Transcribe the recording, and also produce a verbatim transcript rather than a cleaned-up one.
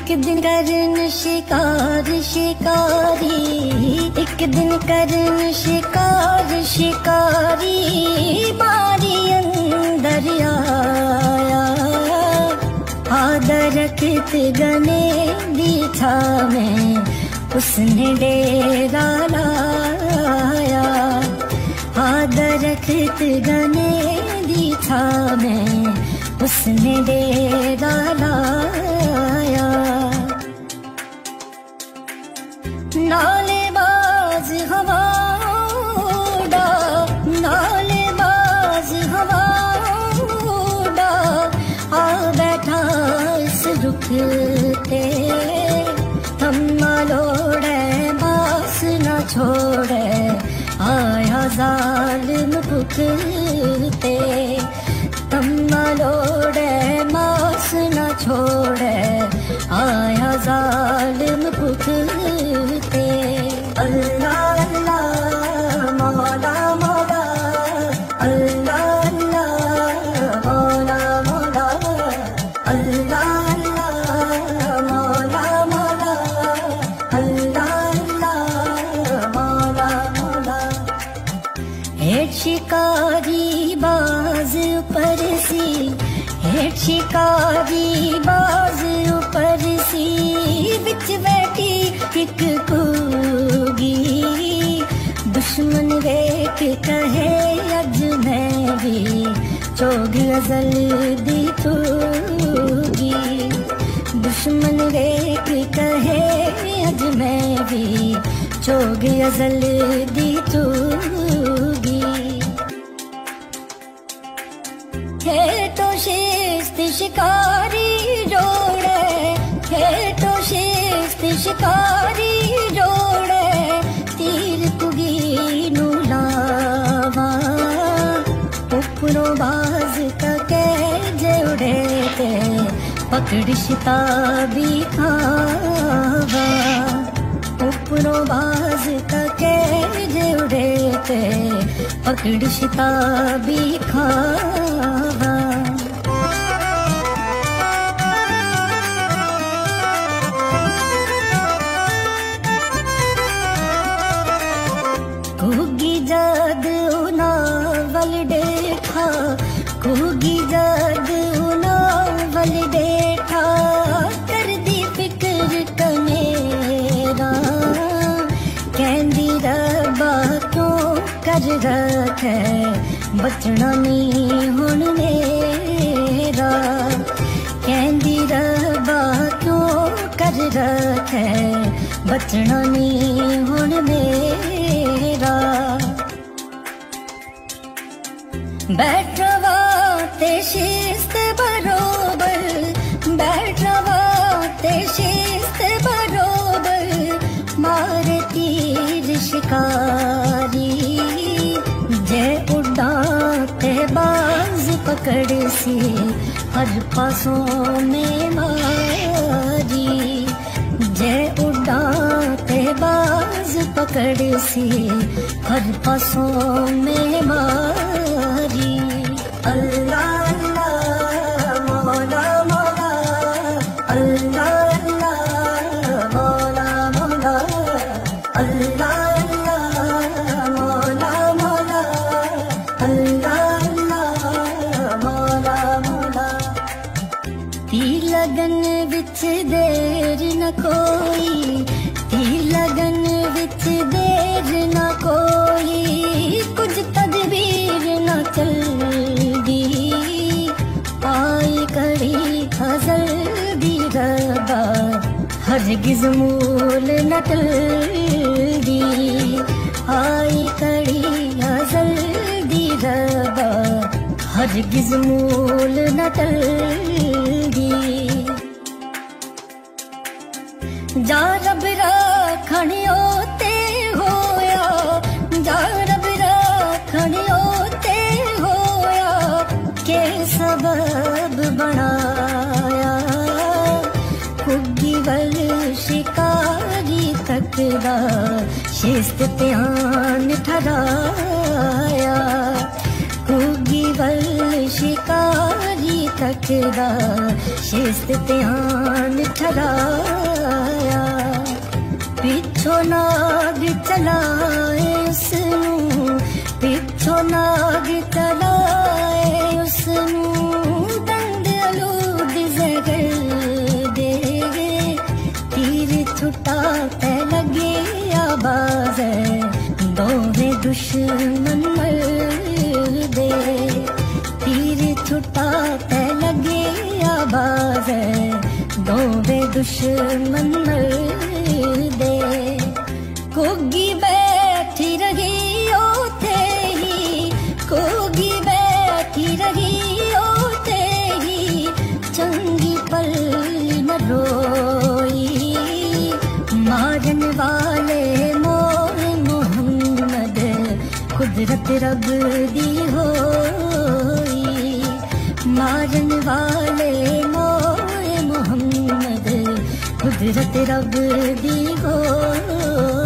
एक दिन करन शिकार शिकारी, एक दिन करन शिकार शिकारी, बारी अंदर आया आदर रखत गने दीठा में, उसने डेरा लाया आदर रखत गने दीठा में, उसने डेरा लाया। नालेबाज हवा उड़ा, नालेबाज हवा उड़ा, आ बैठा इस रुख पे, थम्मा लोड़े बास न छोड़े, आया जालिम भुख पे, तम्मा लोड़े मास न छोड़े, आया जालिम भुख पे। अल्लाह अल्लाह मौला मौला, अल्लाह अल्लाह मौला मौला, अल्लाह अल्लाह मौला मौला, अल्लाह अल्लाह मौला मौला। हेठ शिकारी बाज ऊपर सी, हेठ शिकारी बाज ऊपर सी, बिच बैठी एक कूगी, दुश्मन वेख कहे अज मैं भी चोग अजल दी तूगी, दुश्मन वेख कहे अज मैं भी चोग अजल दी तूगी। है तो शिस्त शिकारी जोड़े, है तो शिस्त शिकारी जोड़े, तीर कुगी नू लावा, उपरों बाज तके जोड़े ते, पकड़ शिताबी खावा, उपरों बाज तके जोड़े ते, पकड़ शिताबी खावा। कुगी जद उनावल देखा, कुगी जद उनावल देखा, कर दी फिक्र कनेरा, कहंदी रब्बा क्यों कर रखे, बचना नहीं हुण मेरा, कहंदी रब्बा क्यों कर रखे, बचना नहीं हुण मेरा। बैठवा ते शिस्त बरोबर, बैठवा ते शिस्त बरोबर, मारे तीर शिकारी, जय उड़ाते बाज पकड़ सी, हर पासों में मारी, जय उड़ाते बाज पकड़ सी, हर पासों में मारी। अल्लाह अल्लाह मौला मौला, अल्लाह अल्लाह मौला मौला, अल्लाह अल्लाह मौला मौला, अल्लाह अल्लाह मौला मौला। ती लगन विच देर न कोई, ती लगन विच देर न कोई, कुछ तदबीर न चलदी, आई कड़ी हज़ल दी रबा, हरगिज़ मूल न टलदी, आई कड़ी हज़ल दी रबा, हरगिज़ मूल न टलदी। जा रब राखणियो ते होया, जा रब राखणियो ते होया, के सबब बनाया, कुगी वल शिकारी तकदा, शिस्त ध्यान ठहराया, कुगी वल शिकारी तकदा शिस्त ध्यान ठहराया पिछो नाग चलाए उसनू पिछो नाग चलाए उसनू दंड अलूद जहर दे तीर छुटा ते लगे आवाज दोहे दुश्मन मर दे तीर छुटा ते लगे आवाज दोहे दुश्मन मर दे कोगी बैठी रही ओते ही कोगी बैठी रही ओते ही चंगी पल न रोई मारन वाले मोर मोहम्मद कुदरत रब दी होई मारन वाले मोर मोहम्मद कुदरत रब दी होई।